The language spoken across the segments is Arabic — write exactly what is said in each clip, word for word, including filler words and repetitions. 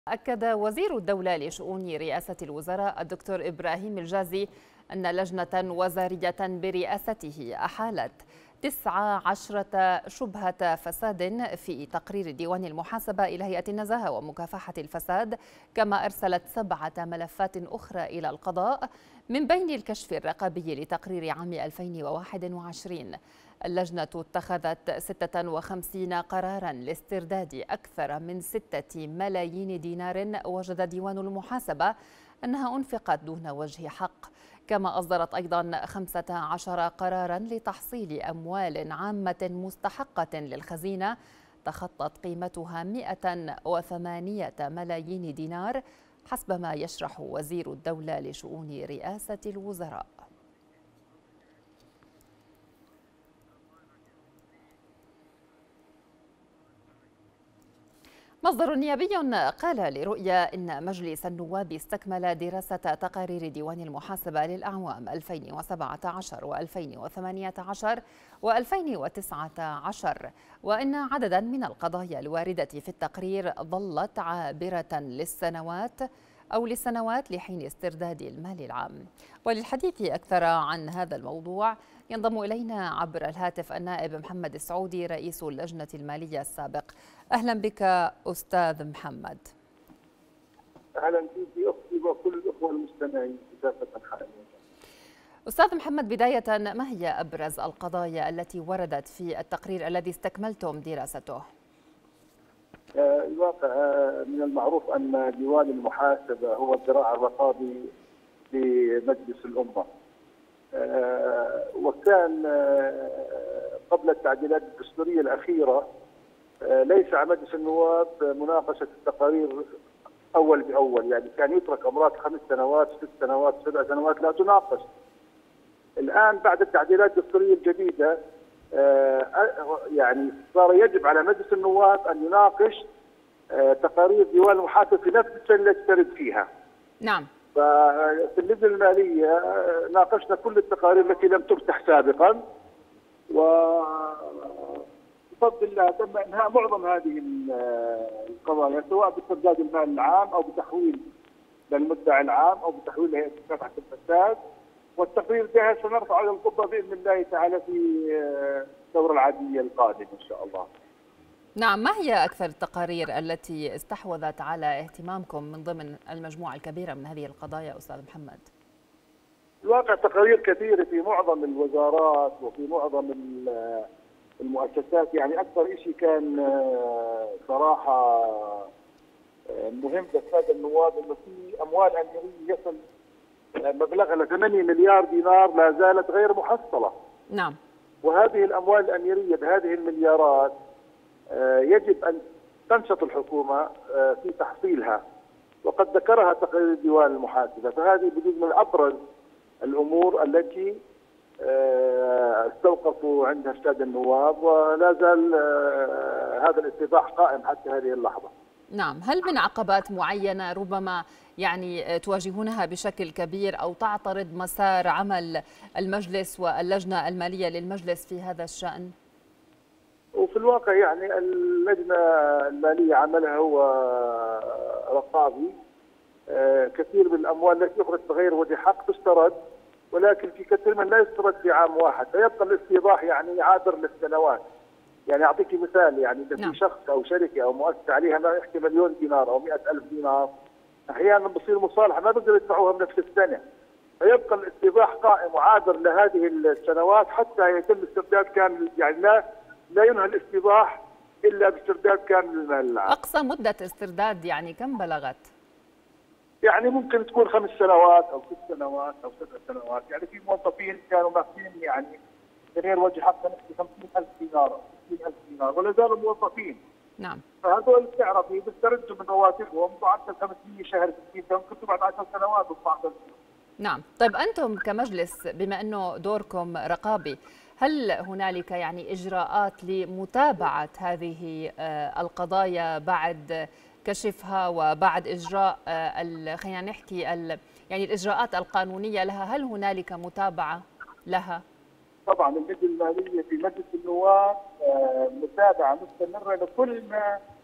أكد وزير الدولة لشؤون رئاسة الوزراء الدكتور إبراهيم الجازي أن لجنة وزارية برئاسته أحالت تسع عشرة شبهة فساد في تقرير ديوان المحاسبة إلى هيئة النزاهة ومكافحة الفساد، كما أرسلت سبعة ملفات أخرى إلى القضاء من بين الكشف الرقابي لتقرير عام ألفين وواحد وعشرين. اللجنة اتخذت ستة وخمسين قراراً لاسترداد أكثر من ستة ملايين دينار وجد ديوان المحاسبة أنها أنفقت دون وجه حق، كما أصدرت أيضاً خمسة عشر قراراً لتحصيل أموال عامة مستحقة للخزينة تخطت قيمتها مئة وثمانية ملايين دينار حسب ما يشرح وزير الدولة لشؤون رئاسة الوزراء. مصدر نيابي قال لرؤيا إن مجلس النواب استكمل دراسة تقارير ديوان المحاسبة للأعوام ألفين وسبعة عشر وألفين وثمانية عشر وألفين وتسعة عشر، وإن عددا من القضايا الواردة في التقرير ظلت عابرة للسنوات أو للسنوات لحين استرداد المال العام. وللحديث أكثر عن هذا الموضوع ينضم إلينا عبر الهاتف النائب محمد السعودي رئيس اللجنة المالية السابق. أهلا بك أستاذ محمد. أهلا بك أختي وكل الأخوة المستمعين في كافة أنحاء المملكة. أستاذ محمد، بداية ما هي أبرز القضايا التي وردت في التقرير الذي استكملتم دراسته؟ الواقع من المعروف أن ديوان المحاسبة هو الذراع الرقابي لمجلس الأمة، وكان قبل التعديلات الدستورية الأخيرة ليس على مجلس النواب مناقشة التقارير أول بأول، يعني كان يترك أمرات خمس سنوات ست سنوات سبع سنوات لا تناقش. الآن بعد التعديلات الدستورية الجديدة يعني صار يجب على مجلس النواب أن يناقش تقارير ديوان المحاسبة في نفس السنة التي ترد فيها. نعم. ففي اللجنة المالية ناقشنا كل التقارير التي لم تفتح سابقا، وبفضل الله تم إنهاء معظم هذه القضايا سواء باسترداد المال العام أو بتحويل للمدعي العام أو بتحويل لهيئة مكافحة الفساد. والتقرير جاهز سنرفع على القبة بإذن الله تعالى في الدورة العادية القادمة إن شاء الله. نعم، ما هي أكثر التقارير التي استحوذت على اهتمامكم من ضمن المجموعة الكبيرة من هذه القضايا أستاذ محمد؟ الواقع تقارير كثيرة في معظم الوزارات وفي معظم المؤسسات، يعني أكثر شيء كان صراحة مهم للسادة النواب إنه في أموال أميرية يصل مبلغها ل ثمانية مليار دينار لا زالت غير محصلة. نعم. وهذه الأموال الأميرية بهذه المليارات يجب أن تنشط الحكومة في تحصيلها، وقد ذكرها تقرير ديوان المحاسبة، فهذه بجزء من أبرز الأمور التي استوقفوا عندها السادة النواب، ولا زال هذا الاستيضاح قائم حتى هذه اللحظة. نعم، هل من عقبات معينة ربما يعني تواجهونها بشكل كبير أو تعترض مسار عمل المجلس واللجنة المالية للمجلس في هذا الشأن؟ وفي الواقع يعني اللجنة المالية عملها هو رقابي، كثير من الأموال التي أخرجت بغير وجه حق تسترد، ولكن في كثير من لا يسترد في عام واحد، فيبقى الاستيضاح يعني عابر للسنوات. يعني أعطيك مثال، يعني إذا في شخص أو شركة أو مؤسسة عليها ما يحكي مليون دينار أو مئة ألف دينار، أحيانا بصير مصالحة ما بيقدروا يدفعوها بنفس السنة، فيبقى الاستيضاح قائم وعابر لهذه السنوات حتى يتم استرداد كامل، يعني لا لا ينهى الاستيضاح إلا باسترداد كامل المال العام. أقصى مدة استرداد يعني كم بلغت؟ يعني ممكن تكون خمس سنوات أو ست سنوات أو سبع سنوات، يعني في موظفين كانوا ماخذين يعني غير وجه حق نحكي خمسين ألف دينار أو ستين ألف دينار ولا زالوا موظفين. نعم. فهذول بتعرفي بيستردوا من رواتبهم معدل خمسمئة شهر ستين سنة، كنتوا بعد عشر سنوات بتطلعوا. نعم، طيب أنتم كمجلس بما أنه دوركم رقابي، هل هنالك يعني إجراءات لمتابعة هذه القضايا بعد كشفها وبعد إجراء خلينا نحكي يعني الإجراءات القانونية لها؟ هل هنالك متابعة لها؟ طبعا اللجنة المالية في مجلس النواب متابعة مستمرة لكل ما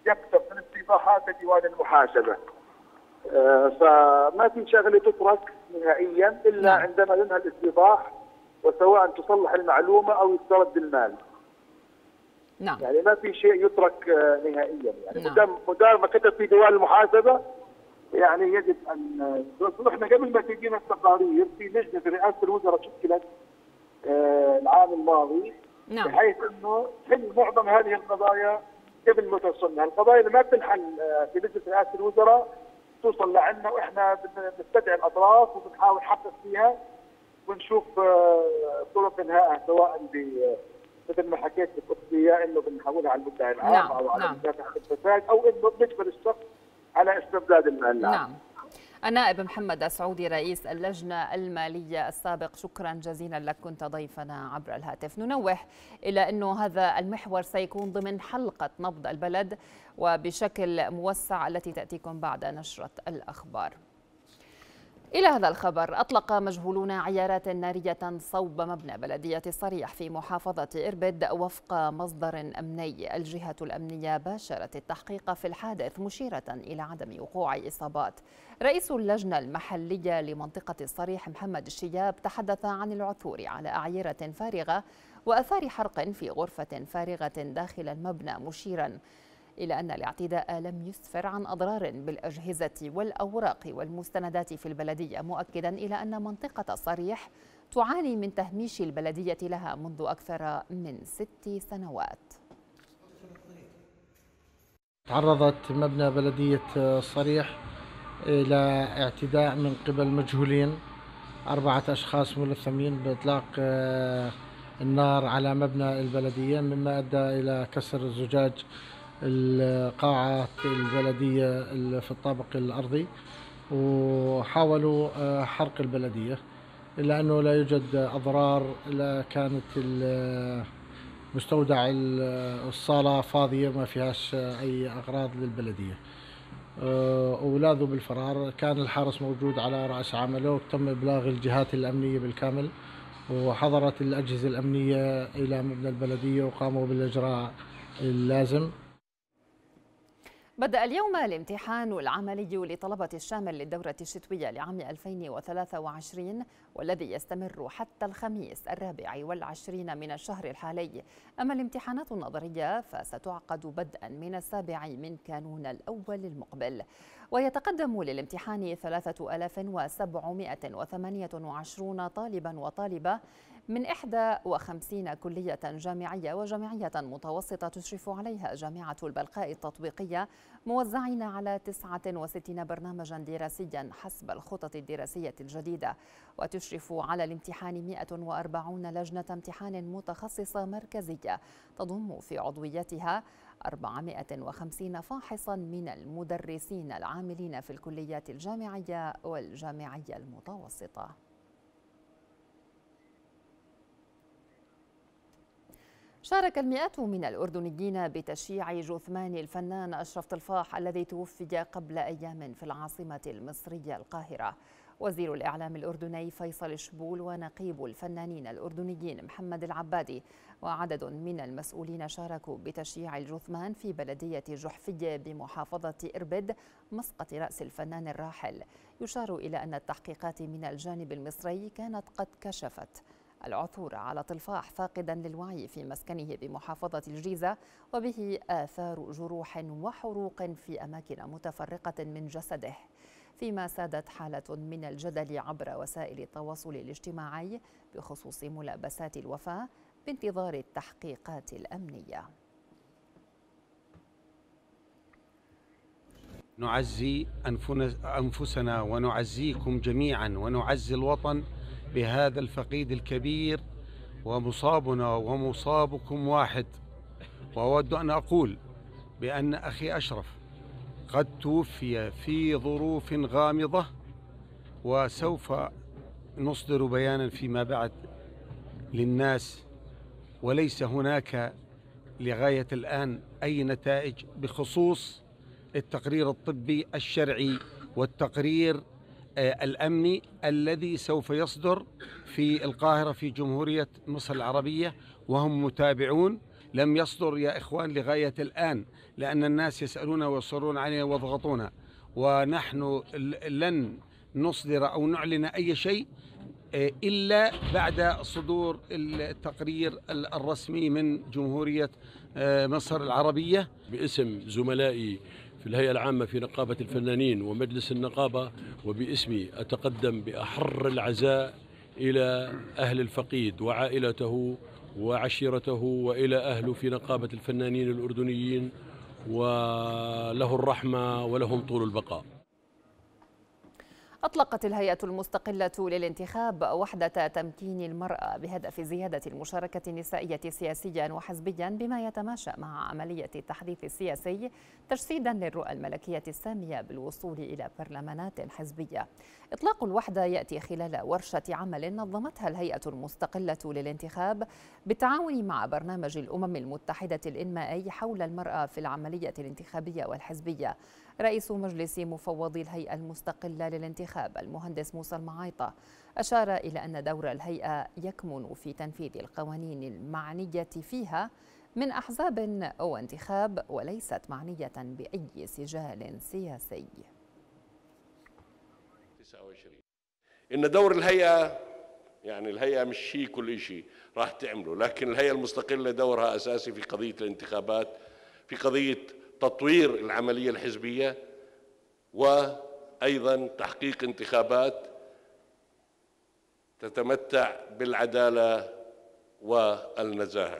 يكتب من استيضاحات ديوان المحاسبه. آه فما في شغله تترك نهائيا الا نعم. عندما ينهى الاستيضاح، وسواء تصلح المعلومه او يسترد المال. نعم. يعني ما في شيء يترك آه نهائيا، يعني نعم. مدام مدام ما كتب في ديوان المحاسبه يعني يجب ان احنا قبل ما تجينا التقارير في لجنه رئاسه الوزراء شكلت آه العام الماضي، نعم. بحيث انه تحل معظم هذه القضايا قبل ما توصلنا، القضايا اللي ما بتنحل في لجنه رئاسه الوزراء توصل لعنا، واحنا بنستدعي الاطراف وبنحاول نحقق فيها ونشوف طرق انهائها، سواء مثل ما حكيت بالاختيار انه بنحولها على المدعي العام نعم. او على نعم. مكافحه الفساد، او انه بنجبر الشخص على استبداد المال. نعم. النائب محمد السعودي رئيس اللجنة المالية السابق، شكرا جزيلا لك، كنت ضيفنا عبر الهاتف. ننوه إلى أنه هذا المحور سيكون ضمن حلقة نبض البلد وبشكل موسع التي تأتيكم بعد نشرة الأخبار. إلى هذا الخبر، أطلق مجهولون عيارات نارية صوب مبنى بلدية الصريح في محافظة إربد وفق مصدر أمني. الجهة الأمنية باشرت التحقيق في الحادث مشيرة إلى عدم وقوع إصابات. رئيس اللجنة المحلية لمنطقة الصريح محمد الشياب تحدث عن العثور على أعيرة فارغة وأثار حرق في غرفة فارغة داخل المبنى، مشيرا إلى أن الاعتداء لم يسفر عن أضرار بالأجهزة والأوراق والمستندات في البلدية، مؤكدا إلى أن منطقة الصريح تعاني من تهميش البلدية لها منذ أكثر من ست سنوات. تعرضت مبنى بلدية الصريح إلى اعتداء من قبل مجهولين، أربعة أشخاص ملثمين بإطلاق النار على مبنى البلدية، مما أدى إلى كسر زجاج القاعة البلدية في الطابق الأرضي، وحاولوا حرق البلدية، إلا أنه لا يوجد أضرار. لا كانت مستودع الصالة فاضية ما فيهاش أي أغراض للبلدية، ولاذوا بالفرار. كان الحارس موجود على رأس عمله، وتم إبلاغ الجهات الأمنية بالكامل، وحضرت الأجهزة الأمنية إلى مبنى البلدية وقاموا بالإجراء اللازم. بدأ اليوم الامتحان العملي لطلبة الشامل للدورة الشتوية لعام ألفين وثلاثة وعشرين، والذي يستمر حتى الخميس الرابع والعشرين من الشهر الحالي. أما الامتحانات النظرية فستعقد بدءا من السابع من كانون الأول المقبل. ويتقدم للامتحان ثلاثة آلاف وسبعمائة وثمانية وعشرين طالبا وطالبة من إحدى وخمسين كلية جامعية وجامعية متوسطة تشرف عليها جامعة البلقاء التطبيقية، موزعين على تسعة وستين برنامجا دراسيا حسب الخطط الدراسية الجديدة. وتشرف على الامتحان مئة وأربعين لجنة امتحان متخصصة مركزية تضم في عضويتها أربعمائة وخمسين فاحصا من المدرسين العاملين في الكليات الجامعية والجامعية المتوسطة. شارك المئات من الأردنيين بتشييع جثمان الفنان أشرف طلفاح الذي توفي قبل أيام في العاصمة المصرية القاهرة. وزير الإعلام الأردني فيصل شبول ونقيب الفنانين الأردنيين محمد العبادي وعدد من المسؤولين شاركوا بتشييع الجثمان في بلدية جحفية بمحافظة إربد مسقط رأس الفنان الراحل. يشار إلى أن التحقيقات من الجانب المصري كانت قد كشفت العثور على طلفاح فاقدا للوعي في مسكنه بمحافظة الجيزة، وبه آثار جروح وحروق في أماكن متفرقة من جسده، فيما سادت حالة من الجدل عبر وسائل التواصل الاجتماعي بخصوص ملابسات الوفاة بانتظار التحقيقات الأمنية. نعزي أنفسنا ونعزيكم جميعا ونعزي الوطن بهذا الفقيد الكبير، ومصابنا ومصابكم واحد. وأود أن أقول بأن أخي أشرف قد توفي في ظروف غامضة، وسوف نصدر بيانا فيما بعد للناس، وليس هناك لغاية الآن أي نتائج بخصوص التقرير الطبي الشرعي والتقرير الأمني الذي سوف يصدر في القاهرة في جمهورية مصر العربية، وهم متابعون لم يصدر يا إخوان لغاية الآن، لأن الناس يسألون ويصرون علينا ويضغطون، ونحن لن نصدر أو نعلن أي شيء إلا بعد صدور التقرير الرسمي من جمهورية مصر العربية. باسم زملائي في الهيئة العامة في نقابة الفنانين ومجلس النقابة وباسمي أتقدم بأحر العزاء إلى أهل الفقيد وعائلته وعشيرته وإلى أهله في نقابة الفنانين الأردنيين، وله الرحمة ولهم طول البقاء. أطلقت الهيئة المستقلة للانتخاب وحدة تمكين المرأة بهدف زيادة المشاركة النسائية سياسيا وحزبيا بما يتماشى مع عملية التحديث السياسي تجسيدا للرؤى الملكية السامية بالوصول إلى برلمانات حزبية. إطلاق الوحدة يأتي خلال ورشة عمل نظمتها الهيئة المستقلة للانتخاب بالتعاون مع برنامج الأمم المتحدة الإنمائي حول المرأة في العملية الانتخابية والحزبية. رئيس مجلس مفوضي الهيئة المستقلة للانتخاب المهندس موسى المعايطة أشار إلى أن دور الهيئة يكمن في تنفيذ القوانين المعنية فيها من أحزاب وانتخاب وليست معنية بأي سجال سياسي. إن دور الهيئة يعني الهيئة مش شيء كل شيء راح تعمله، لكن الهيئة المستقلة دورها أساسي في قضية الانتخابات، في قضية تطوير العملية الحزبية، وأيضا تحقيق انتخابات تتمتع بالعدالة والنزاهة.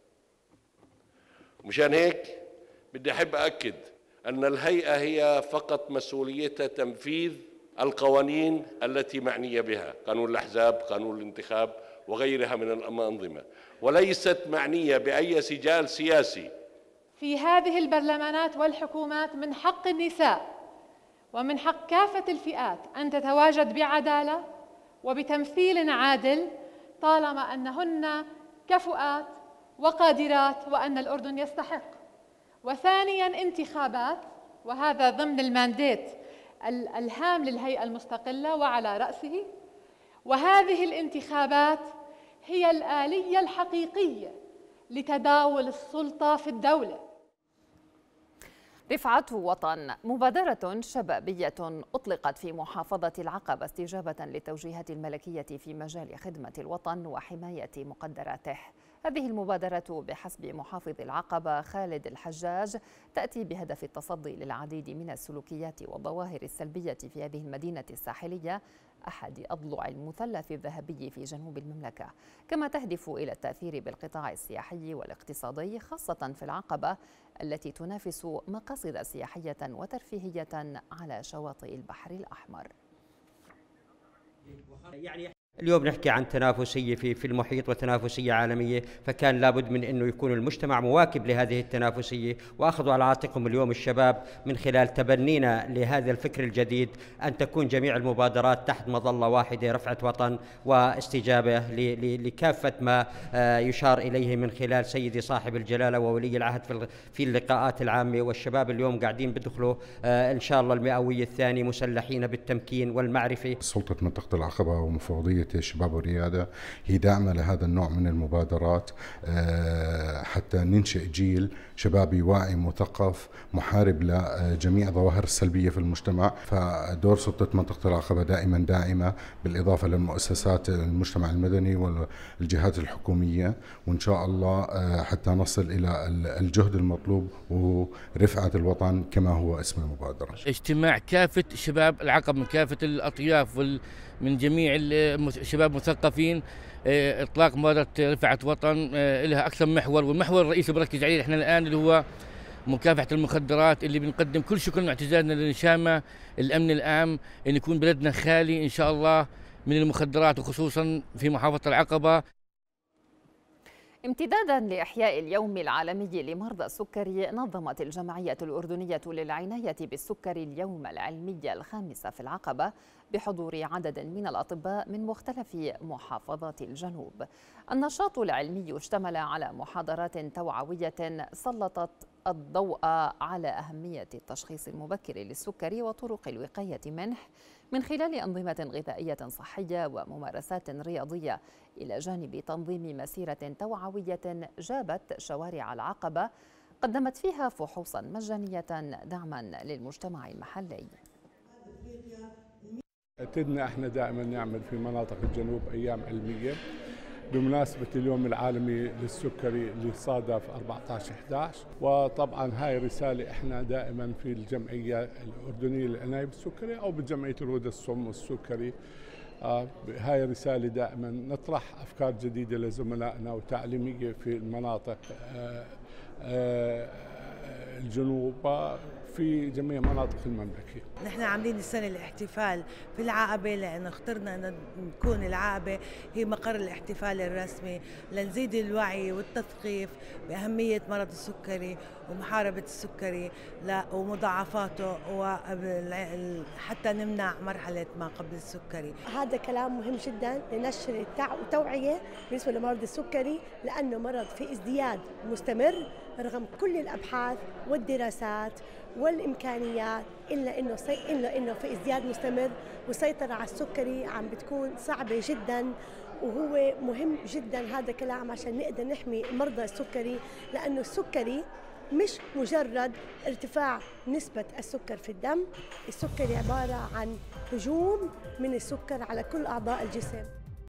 مشان هيك بدي أحب أكد أن الهيئة هي فقط مسؤوليتها تنفيذ القوانين التي معنية بها، قانون الأحزاب، قانون الانتخاب وغيرها من الأنظمة، وليست معنية بأي سجال سياسي. في هذه البرلمانات والحكومات من حق النساء ومن حق كافة الفئات أن تتواجد بعدالة وبتمثيل عادل طالما أنهن كفؤات وقادرات وأن الأردن يستحق. وثانياً انتخابات، وهذا ضمن المانديت الهام للهيئة المستقلة وعلى رأسه، وهذه الانتخابات هي الآلية الحقيقية لتداول السلطة في الدولة. رفعة وطن مبادرة شبابية أطلقت في محافظة العقبة استجابة للتوجيهات الملكية في مجال خدمة الوطن وحماية مقدراته. هذه المبادرة بحسب محافظ العقبة خالد الحجاج تأتي بهدف التصدي للعديد من السلوكيات والظواهر السلبية في هذه المدينة الساحلية أحد أضلع المثلث الذهبي في جنوب المملكة، كما تهدف إلى التأثير بالقطاع السياحي والاقتصادي خاصة في العقبة التي تنافس مقاصد سياحية وترفيهية على شواطئ البحر الأحمر. يعني اليوم نحكي عن تنافسية في في المحيط وتنافسية عالمية، فكان لابد من أنه يكون المجتمع مواكب لهذه التنافسية، وأخذوا على عاتقهم اليوم الشباب من خلال تبنينا لهذا الفكر الجديد أن تكون جميع المبادرات تحت مظلة واحدة، رفعة وطن، واستجابة لكافة ما يشار إليه من خلال سيدي صاحب الجلالة وولي العهد في في اللقاءات العامة. والشباب اليوم قاعدين بدخلوا إن شاء الله المئوية الثاني مسلحين بالتمكين والمعرفة. سلطة منطقة العقبة ومفوضية الشباب والريادة هي داعمة لهذا النوع من المبادرات حتى ننشئ جيل شبابي واعي مثقف محارب لجميع ظواهر السلبية في المجتمع. فدور سلطة منطقة العقبة دائما داعمة، بالإضافة للمؤسسات المجتمع المدني والجهات الحكومية، وإن شاء الله حتى نصل إلى الجهد المطلوب ورفعة الوطن كما هو اسم المبادرة. اجتماع كافة شباب العقبة من كافة الأطياف وال من جميع الشباب مثقفين، اطلاق مبادره رفعه وطن لها اكثر من محور، والمحور الرئيسي بركز عليه احنا الان اللي هو مكافحه المخدرات، اللي بنقدم كل شكر واعتزازنا للنشامه الامن العام ان يكون بلدنا خالي ان شاء الله من المخدرات، وخصوصا في محافظه العقبه. امتدادا لإحياء اليوم العالمي لمرضى السكري، نظمت الجمعية الأردنية للعناية بالسكري اليوم العلمي الخامس في العقبة بحضور عدد من الأطباء من مختلف محافظات الجنوب. النشاط العلمي اشتمل على محاضرات توعوية سلطت الضوء على أهمية التشخيص المبكر للسكري وطرق الوقاية منه من خلال أنظمة غذائية صحية وممارسات رياضية، إلى جانب تنظيم مسيرة توعوية جابت شوارع العقبة قدمت فيها فحوصا مجانية دعما للمجتمع المحلي. اعتدنا احنا دائما نعمل في مناطق الجنوب ايام علميه بمناسبه اليوم العالمي للسكري اللي صادف أربعة عشر أحد عشر، وطبعا هاي رساله احنا دائما في الجمعيه الاردنيه للعنايه بالسكري او بجمعيه الهدى الصم والسكري. آه هاي رساله دائما نطرح افكار جديده لزملائنا وتعليميه في المناطق آه آه الجنوب في جميع مناطق المملكة. نحن عاملين السنة الاحتفال في العقبة لأنه اخترنا أن تكون العقبة هي مقر الاحتفال الرسمي لنزيد الوعي والتثقيف بأهمية مرض السكري ومحاربة السكري ومضاعفاته وحتى نمنع مرحلة ما قبل السكري. هذا كلام مهم جدا لنشر التوعية بالنسبة لمرض السكري، لأنه مرض في ازدياد مستمر رغم كل الأبحاث والدراسات والإمكانيات، إلا إنه إلا إنه في ازدياد مستمر، والسيطرة على السكري عم بتكون صعبة جدا، وهو مهم جدا هذا كلام عشان نقدر نحمي مرضى السكري، لأنه السكري مش مجرد ارتفاع نسبة السكر في الدم، السكري عبارة عن هجوم من السكر على كل أعضاء الجسم.